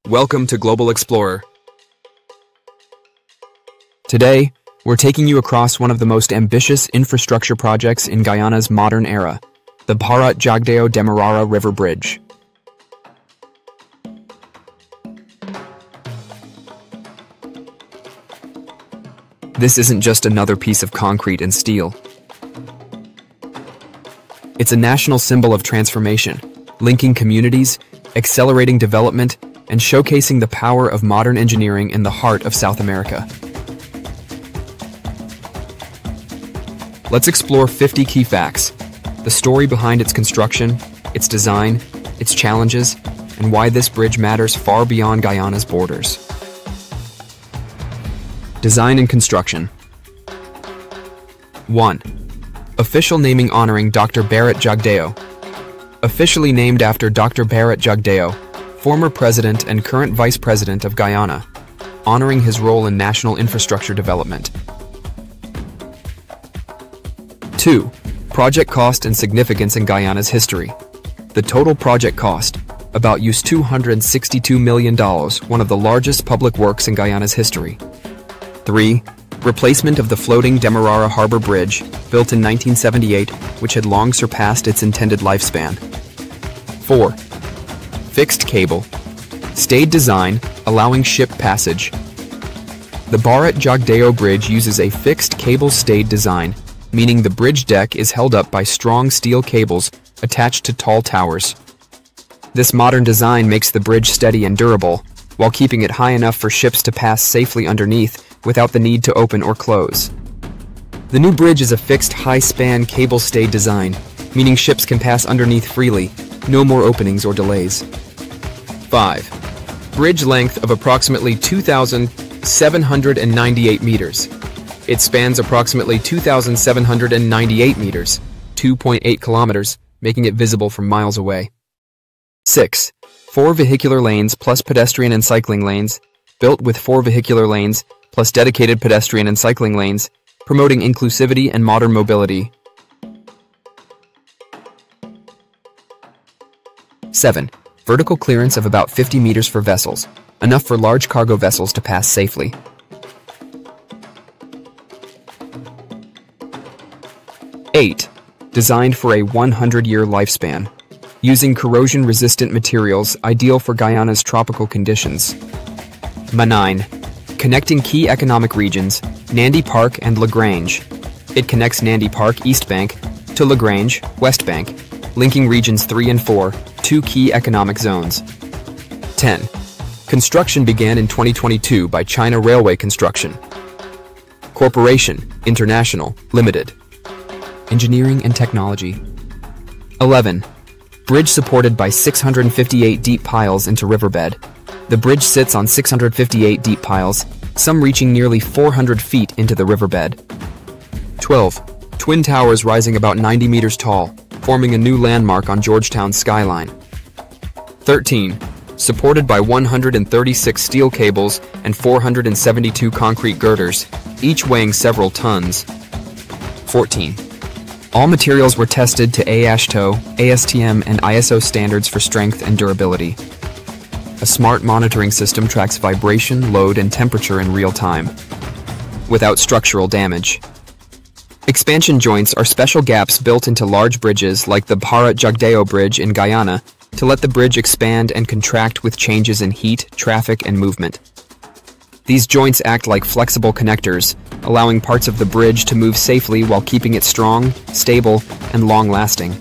Welcome to Global Explorer. Today, we're taking you across one of the most ambitious infrastructure projects in Guyana's modern era, the Bharrat Jagdeo Demerara River Bridge. This isn't just another piece of concrete and steel. It's a national symbol of transformation, linking communities, accelerating development, and showcasing the power of modern engineering in the heart of South America. Let's explore 50 key facts, the story behind its construction, its design, its challenges, and why this bridge matters far beyond Guyana's borders. Design and construction. 1. Official naming honoring Dr. Bharrat Jagdeo. Officially named after Dr. Bharrat Jagdeo, former president and current vice president of Guyana, honoring his role in national infrastructure development. 2. Project cost and significance in Guyana's history. The total project cost, about $262 million, one of the largest public works in Guyana's history. 3. Replacement of the floating Demerara Harbor Bridge, built in 1978, which had long surpassed its intended lifespan. 4. Fixed cable. Stayed design, allowing ship passage. The Bharrat Jagdeo Bridge uses a fixed cable-stayed design, meaning the bridge deck is held up by strong steel cables attached to tall towers. This modern design makes the bridge steady and durable, while keeping it high enough for ships to pass safely underneath without the need to open or close. The new bridge is a fixed high-span cable-stayed design, meaning ships can pass underneath freely, no more openings or delays. 5. Bridge length of approximately 2,798 meters. It spans approximately 2,798 meters, 2.8 kilometers, making it visible from miles away. 6. 4 vehicular lanes plus pedestrian and cycling lanes, built with 4 vehicular lanes plus dedicated pedestrian and cycling lanes, promoting inclusivity and modern mobility. 7. Vertical clearance of about 50 meters for vessels, enough for large cargo vessels to pass safely. 8. Designed for a 100-year lifespan, using corrosion-resistant materials ideal for Guyana's tropical conditions. 9. Connecting key economic regions, Nandi Park and Lagrange. It connects Nandi Park, East Bank, to Lagrange, West Bank, linking regions 3 and 4, 2 key economic zones. 10. Construction began in 2022 by China Railway Construction Corporation, International, Limited. Engineering and Technology. 11. Bridge supported by 658 deep piles into riverbed. The bridge sits on 658 deep piles, some reaching nearly 400 feet into the riverbed. 12. Twin towers rising about 90 meters tall, forming a new landmark on Georgetown's skyline. 13. Supported by 136 steel cables and 472 concrete girders, each weighing several tons. 14. All materials were tested to AASHTO, ASTM, and ISO standards for strength and durability. A smart monitoring system tracks vibration, load, and temperature in real time, without structural damage. Expansion joints are special gaps built into large bridges like the Bharrat Jagdeo Bridge in Guyana to let the bridge expand and contract with changes in heat, traffic, and movement. These joints act like flexible connectors, allowing parts of the bridge to move safely while keeping it strong, stable, and long-lasting.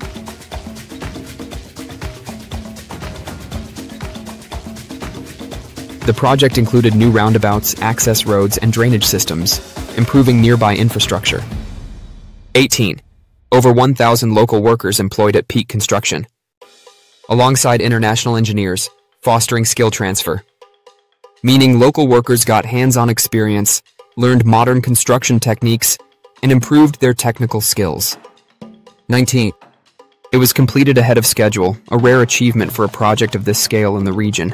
The project included new roundabouts, access roads, and drainage systems, improving nearby infrastructure. 18. Over 1,000 local workers employed at peak construction, alongside international engineers, fostering skill transfer. Meaning local workers got hands-on experience, learned modern construction techniques, and improved their technical skills. 19. It was completed ahead of schedule, a rare achievement for a project of this scale in the region.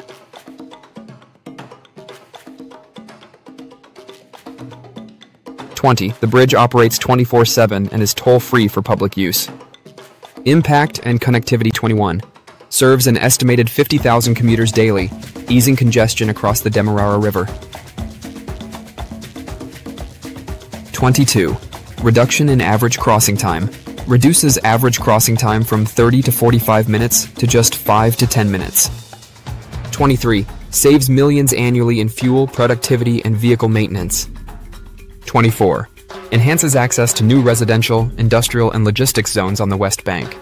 20. The bridge operates 24/7 and is toll-free for public use. Impact and connectivity. 21. Serves an estimated 50,000 commuters daily, easing congestion across the Demerara River. 22. Reduction in average crossing time. Reduces average crossing time from 30 to 45 minutes to just 5 to 10 minutes. 23. Saves millions annually in fuel, productivity, and vehicle maintenance. 24. Enhances access to new residential, industrial, and logistics zones on the West Bank.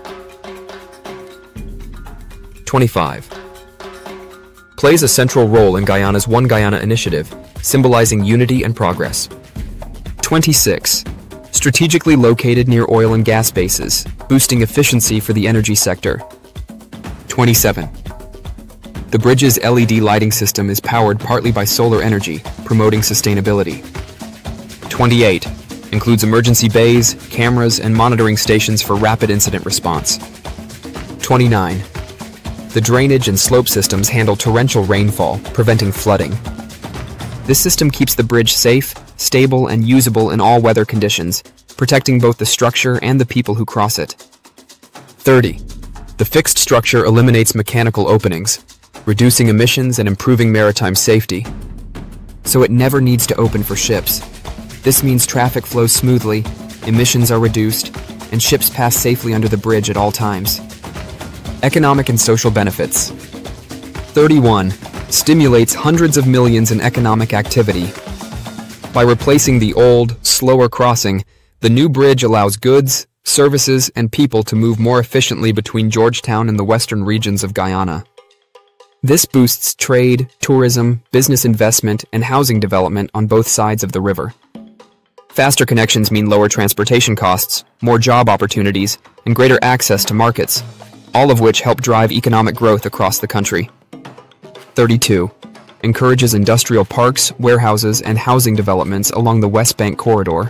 25. Plays a central role in Guyana's One Guyana initiative, symbolizing unity and progress. 26. Strategically located near oil and gas bases, boosting efficiency for the energy sector. 27. The bridge's LED lighting system is powered partly by solar energy, promoting sustainability. 28. Includes emergency bays, cameras, and monitoring stations for rapid incident response. 29. The drainage and slope systems handle torrential rainfall, preventing flooding. This system keeps the bridge safe, stable, and usable in all weather conditions, protecting both the structure and the people who cross it. 30. The fixed structure eliminates mechanical openings, reducing emissions and improving maritime safety. So it never needs to open for ships. This means traffic flows smoothly, emissions are reduced, and ships pass safely under the bridge at all times. Economic and social benefits. 31. Stimulates hundreds of millions in economic activity. By replacing the old, slower crossing, the new bridge allows goods, services, and people to move more efficiently between Georgetown and the western regions of Guyana. This boosts trade, tourism, business investment, and housing development on both sides of the river. Faster connections mean lower transportation costs, more job opportunities, and greater access to markets, all of which help drive economic growth across the country. 32. Encourages industrial parks, warehouses, and housing developments along the West Bank corridor.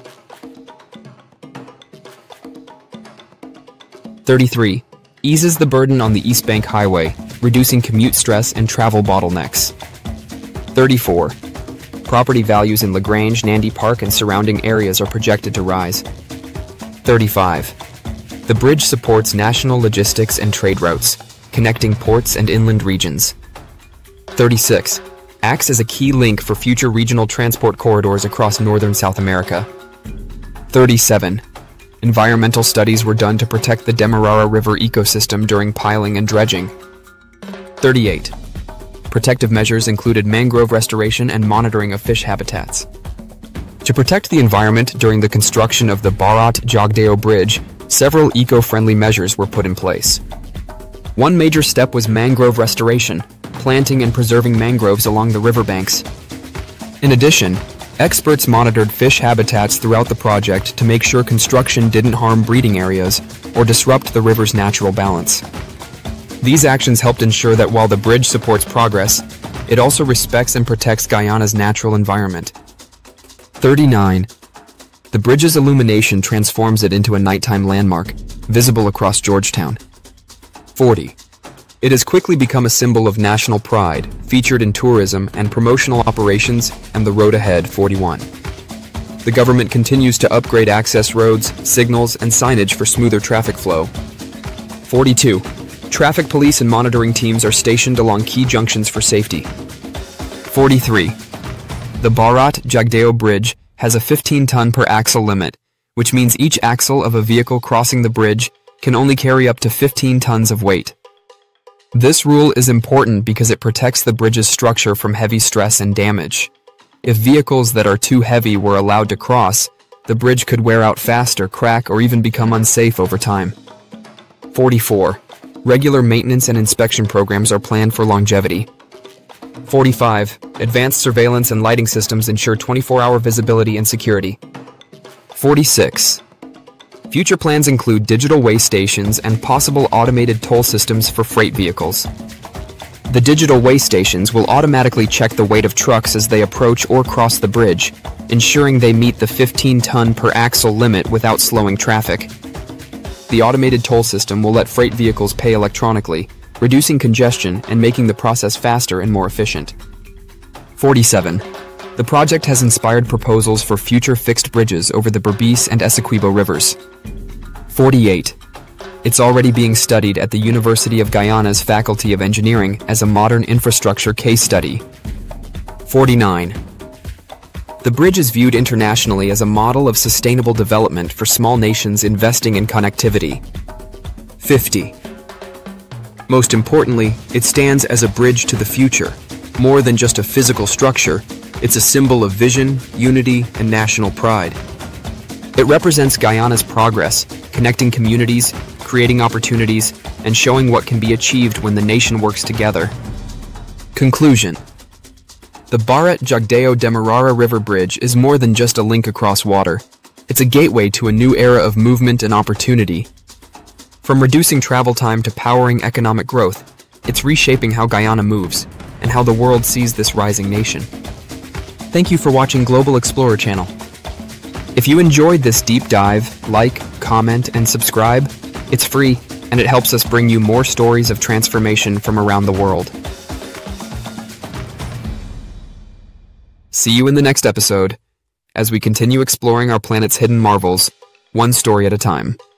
33. Eases the burden on the East Bank Highway, reducing commute stress and travel bottlenecks. 34. Property values in LaGrange, Nandi Park, and surrounding areas are projected to rise. 35. The bridge supports national logistics and trade routes, connecting ports and inland regions. 36. Acts as a key link for future regional transport corridors across northern South America. 37. Environmental studies were done to protect the Demerara River ecosystem during piling and dredging. 38. Protective measures included mangrove restoration and monitoring of fish habitats. To protect the environment during the construction of the Bharrat Jagdeo Bridge, several eco-friendly measures were put in place. One major step was mangrove restoration, planting and preserving mangroves along the riverbanks. In addition, experts monitored fish habitats throughout the project to make sure construction didn't harm breeding areas or disrupt the river's natural balance. These actions helped ensure that while the bridge supports progress, it also respects and protects Guyana's natural environment. 39. The bridge's illumination transforms it into a nighttime landmark, visible across Georgetown. 40. It has quickly become a symbol of national pride, featured in tourism and promotional operations, and the road ahead. 41. The government continues to upgrade access roads, signals, and signage for smoother traffic flow. 42. Traffic police and monitoring teams are stationed along key junctions for safety. 43. The Bharrat Jagdeo Bridge has a 15-ton per axle limit, which means each axle of a vehicle crossing the bridge can only carry up to 15 tons of weight. This rule is important because it protects the bridge's structure from heavy stress and damage. If vehicles that are too heavy were allowed to cross, the bridge could wear out faster, crack, or even become unsafe over time. 44. Regular maintenance and inspection programs are planned for longevity. 45. Advanced surveillance and lighting systems ensure 24-hour visibility and security. 46. Future plans include digital weigh stations and possible automated toll systems for freight vehicles. The digital weigh stations will automatically check the weight of trucks as they approach or cross the bridge, ensuring they meet the 15-ton per axle limit without slowing traffic. The automated toll system will let freight vehicles pay electronically, reducing congestion and making the process faster and more efficient. 47. The project has inspired proposals for future fixed bridges over the Berbice and Essequibo rivers. 48. It's already being studied at the University of Guyana's Faculty of Engineering as a modern infrastructure case study. 49. The bridge is viewed internationally as a model of sustainable development for small nations investing in connectivity. 50. Most importantly, it stands as a bridge to the future. More than just a physical structure, it's a symbol of vision, unity, and national pride. It represents Guyana's progress, connecting communities, creating opportunities, and showing what can be achieved when the nation works together. Conclusion. The Bharrat Jagdeo Demerara River Bridge is more than just a link across water. It's a gateway to a new era of movement and opportunity. From reducing travel time to powering economic growth, it's reshaping how Guyana moves and how the world sees this rising nation. Thank you for watching Global Explorer channel. If you enjoyed this deep dive, like, comment, and subscribe. It's free, and it helps us bring you more stories of transformation from around the world. See you in the next episode, as we continue exploring our planet's hidden marvels, one story at a time.